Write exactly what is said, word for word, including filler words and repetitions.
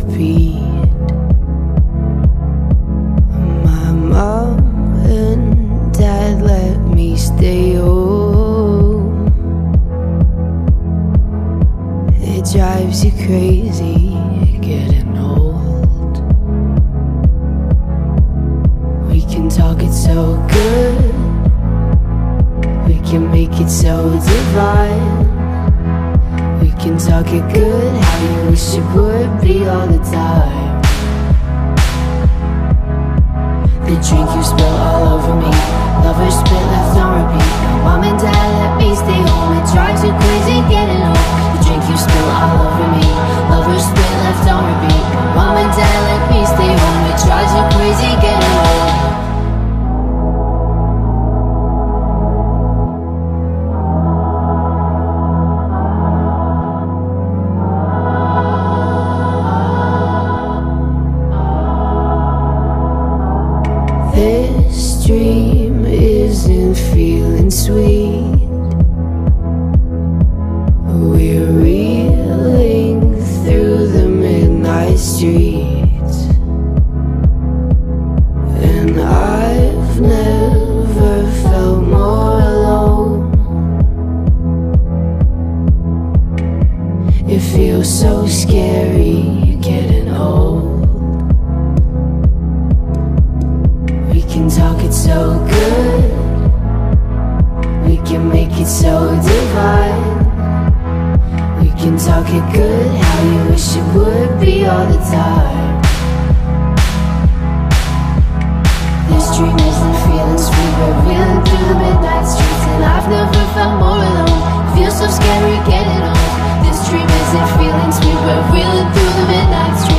repeat. My mom and dad let me stay home. It drives you crazy getting old. We can talk it so good, we can make it so divine. We can talk it good, how you wish it would be all the time. The drink you spill all over me, lovers spit left on repeat. Mom and dad let me stay home, it drives you crazy getting home. The drink you spill all over me, lovers spit left on repeat. Mom and dad let me stay home, it drives you crazy getting home. This dream isn't feeling sweet. We're reeling through the midnight streets, and I've never felt more alone. It feels so scary getting old. We can talk it so good, we can make it so divine. We can talk it good, how you wish it would be all the time. This dream isn't feeling sweet, we're reeling through the midnight streets, and I've never felt more alone. It feels so scary getting old. This dream isn't feeling sweet, we're reeling through the midnight streets.